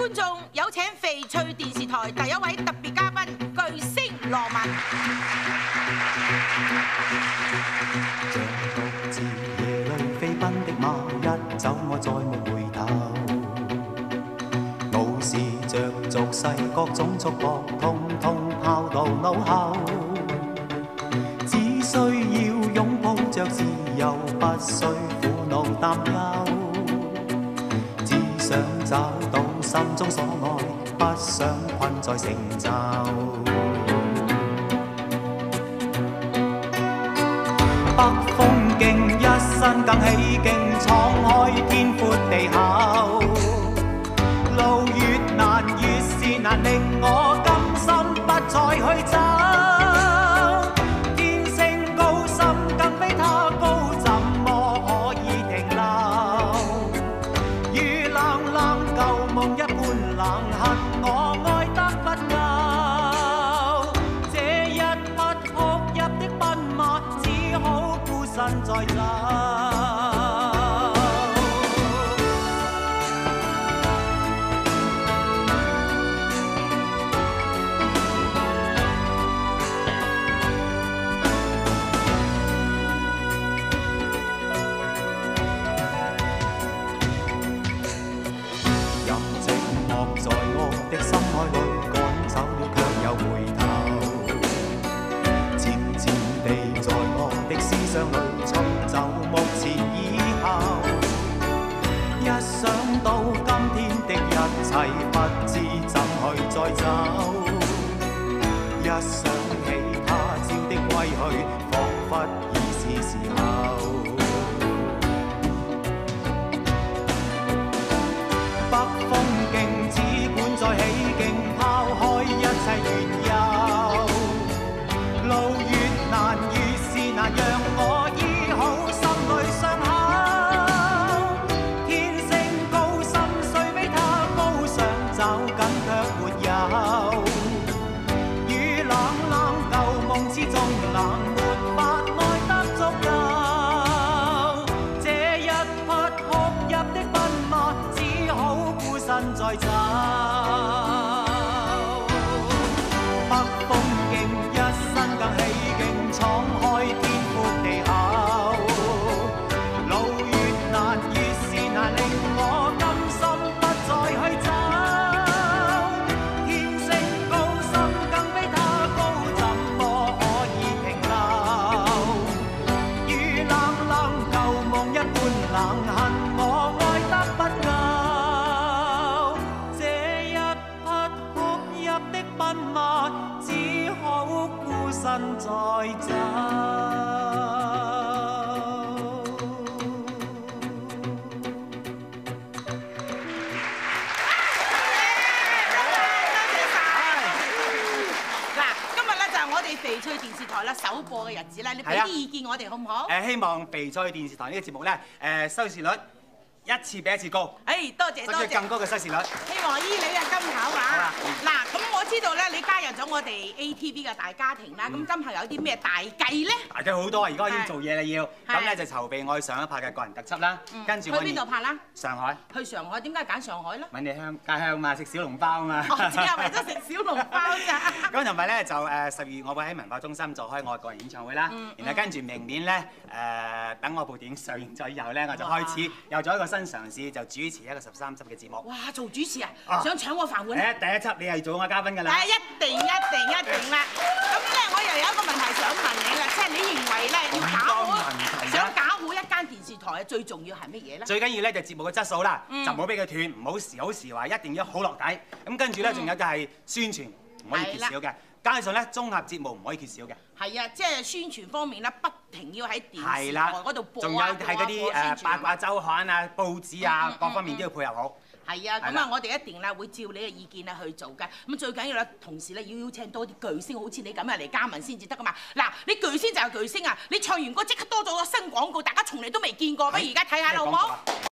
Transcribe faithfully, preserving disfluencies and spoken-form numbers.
觀眾，有請翡翠電視台第一位特別嘉賓巨星羅文。 像獨自夜裏飛奔的馬，一走我再沒回頭。無視着俗世各種束縛，通通拋到腦後。只需要擁抱着自由，不需苦惱擔憂。只想找到心中所愛，不想困在成就。北風勁，一身更起勁，闖開天闊地厚。路越難越是難，令我甘心不再去走。天升高深更比他高，怎麼可以停留？如冷冷舊夢一般冷，恨我愛得不夠。這一匹哭泣的奔馬，只好孤身再走。不知怎去再走，一想起他朝的歸去，彷彿已是時候。北風勁，只管再起勁，拋開一切緣由。路越難越是難，讓我醫好心裏傷口。走緊卻沒有，與冷冷舊夢之中冷，沒法愛得足夠。這一匹哭泣的奔馬，只好孤身再走。北風勁，一身更起勁，闖開天闊地厚。路越難越是難，令我甘心不再去走。冷恨我愛得不夠，這一匹哭泣的奔馬，只好孤身再走。 翡翠電視台啦，首播嘅日子咧，你俾啲意見我哋好唔好？ 誒，希望翡翠電視台呢個節目咧，誒收視率一次比一次高。 誒，多謝多謝。 更高嘅收視率。 希望依你嘅金口啊！嗱，咁我知道咧，你加入咗我哋 A T V 嘅大家庭啦。咁今後有啲咩大計咧？ 大計好多啊！而家要做嘢啦要，咁咧就籌備我去上一拍嘅個人特輯啦。跟住我去邊度拍啦？ 上海。 去上海？點解揀上海咧？ 揾你鄉家鄉嘛，食小籠包啊嘛。 我只係為咗食小籠包咋。 咁同埋咧就誒十月我會喺文化中心做開我個人演唱會啦。然後跟住明年咧誒等我部電影上映咗以後咧，我就開始又做一個新嘗試，就主持一個十三輯嘅節目。 哇！做主持啊？想搶我飯碗？ 誒第一輯你係做我嘉賓㗎啦。 誒一定一定一定啦！咁咧我又有一個問題想問你啦，即係你認為咧要搞好想搞好一間電視台，最重要係乜嘢咧？ 最緊要咧就節目嘅質素啦，就唔好俾佢斷，唔好時好時壞，一定要好落底。咁跟住咧仲有就係宣傳唔可以缺少嘅，加上咧綜合節目唔可以缺少嘅。係啊，即係宣傳方面咧，不停要喺電視台嗰度播啊， 仲有係嗰啲誒八卦週刊啊、報紙啊各方面都要配合好。 係啊，咁啊，我哋一定咧會照你嘅意見咧去做㗎。咁最緊要咧，同時咧要邀請多啲巨星，好似你咁啊嚟加盟先至得㗎嘛。嗱，你巨星就係巨星啊！你唱完歌即刻多咗個新廣告，大家從嚟都未見過，不如而家睇下啦，好唔好？